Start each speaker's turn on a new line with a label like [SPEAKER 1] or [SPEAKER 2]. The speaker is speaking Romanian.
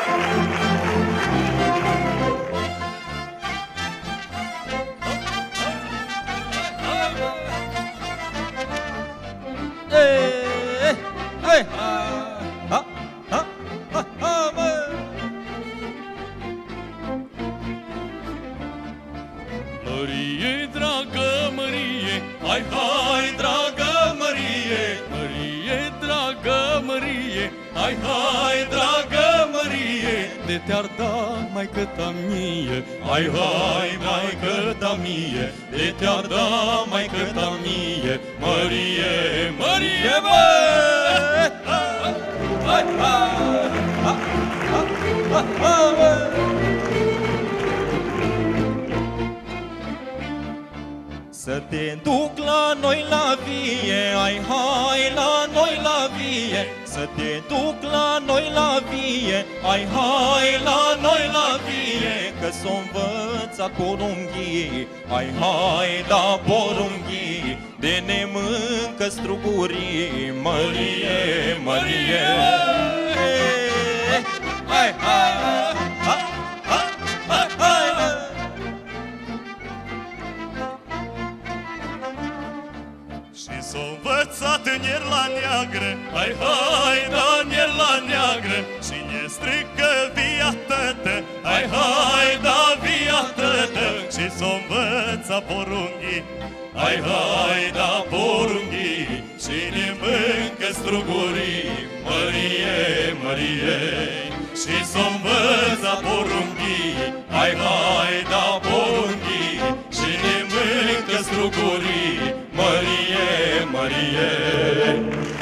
[SPEAKER 1] Mărie, dragă Mărie, hai, hai, dragă Mărie, Mărie, dragă Mărie, hai, hai, dragă Mărie, de te-ar da maică-ta mie, hai, hai, maică-ta mie, de te-ar da maică-ta mie, Mărie, Mărie, bă! Hai, hai! Să te duc la noi la vie, ai hai la noi la vie. Să te duc la noi la vie, ai hai la noi la vie. Că s-o învăța porunghii, ai hai la porunghii, de ne mâncă strugurii, Mărie, Mărie. Hai, hai, hai!
[SPEAKER 2] Și s-o învățat în el la neagră, hai, hai, Daniel la neagră, și ne strică via tătă, hai, hai, da via tătă, și s-o învăța porunghii, hai, hai, da porunghii, și ne mâncă strugurii, Mărie, Mărie, și s-o învăța porunghii, hai, hai, da porunghii, și ne mâncă strugurii, Mărie, Mărie.